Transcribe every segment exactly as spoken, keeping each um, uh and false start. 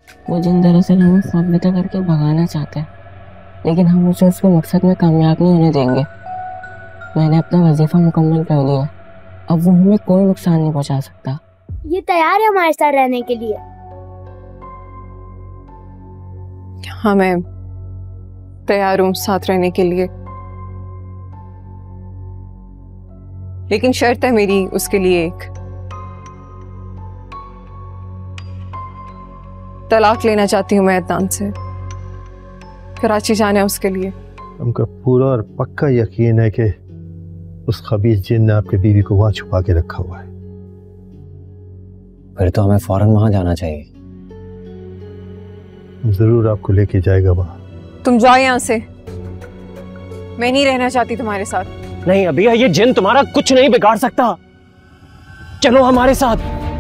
वो जिन दरअसल हमें ख्वाब करके भगाना चाहता है, लेकिन हम उसे उसके मकसद में कामयाब नहीं होने देंगे। मैंने अपना वजीफा मुकम्मल कर लिया, अब वो हमें कोई नुकसान नहीं पहुंचा सकता। ये तैयार है हमारे साथ रहने के लिए। हाँ, मैं तैयार हूँ साथ रहने के लिए, लेकिन शर्त है मेरी उसके लिए एक, तलाक लेना चाहती हूँ मैं अदनान से। कराची जाना है उसके लिए। हमको पूरा और पक्का यकीन है कि उस खबीस जिन ने आपके बीवी को वहां छुपा के रखा हुआ है। फिर तो हमें फौरन वहां जाना चाहिए। जरूर आपको लेके जाएगा वहां। तुम जाओ यहाँ से, मैं नहीं रहना चाहती तुम्हारे साथ। नहीं अभी ये जिन तुम्हारा कुछ नहीं बिगाड़ सकता, चलो हमारे साथ।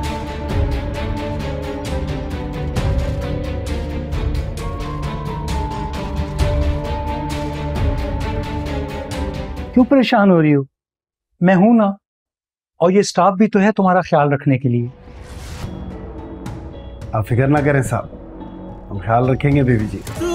क्यों परेशान हो रही हो? मैं हूं ना, और ये स्टाफ भी तो है तुम्हारा ख्याल रखने के लिए। आप फिक्र ना करें साहब, हम ख्याल रखेंगे बीवी जी।